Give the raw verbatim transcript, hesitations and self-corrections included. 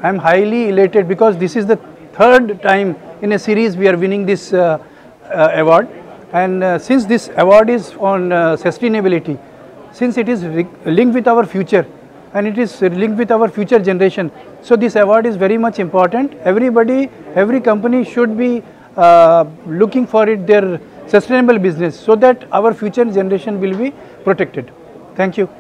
I am highly elated because this is the third time in a series we are winning this uh, uh, award, and uh, since this award is on uh, sustainability, since it is linked with our future and it is linked with our future generation, so this award is very much important. Everybody, every company should be uh, looking for it their sustainable business so that our future generation will be protected. Thank you.